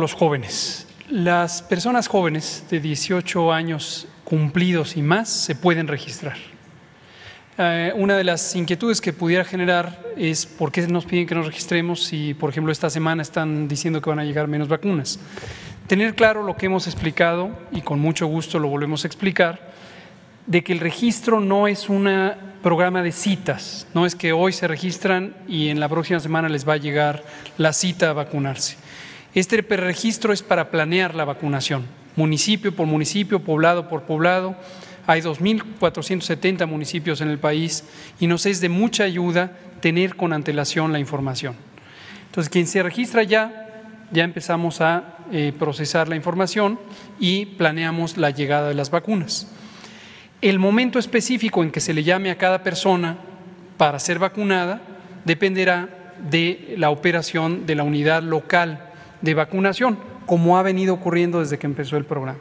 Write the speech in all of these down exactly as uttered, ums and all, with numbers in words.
Los jóvenes. Las personas jóvenes de dieciocho años cumplidos y más se pueden registrar. Eh, una de las inquietudes que pudiera generar es por qué nos piden que nos registremos si, por ejemplo, esta semana están diciendo que van a llegar menos vacunas. Tener claro lo que hemos explicado, y con mucho gusto lo volvemos a explicar, de que el registro no es un programa de citas, no es que hoy se registran y en la próxima semana les va a llegar la cita a vacunarse. Este preregistro es para planear la vacunación, municipio por municipio, poblado por poblado. Hay dos mil cuatrocientos setenta municipios en el país y nos es de mucha ayuda tener con antelación la información. Entonces, quien se registra ya, ya empezamos a eh, procesar la información y planeamos la llegada de las vacunas. El momento específico en que se le llame a cada persona para ser vacunada dependerá de la operación de la unidad local de vacunación, como ha venido ocurriendo desde que empezó el programa.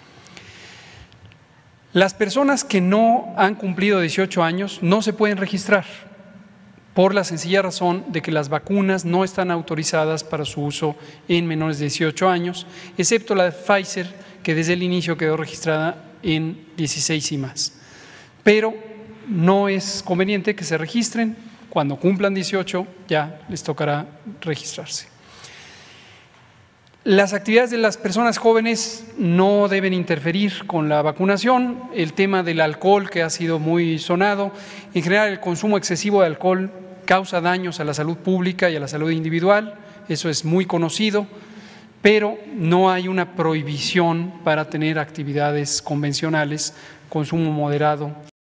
Las personas que no han cumplido dieciocho años no se pueden registrar por la sencilla razón de que las vacunas no están autorizadas para su uso en menores de dieciocho años, excepto la de Pfizer, que desde el inicio quedó registrada en dieciséis y más. Pero no es conveniente que se registren. Cuando cumplan dieciocho ya les tocará registrarse. Las actividades de las personas jóvenes no deben interferir con la vacunación. El tema del alcohol, que ha sido muy sonado, en general el consumo excesivo de alcohol causa daños a la salud pública y a la salud individual, eso es muy conocido, pero no hay una prohibición para tener actividades convencionales, consumo moderado.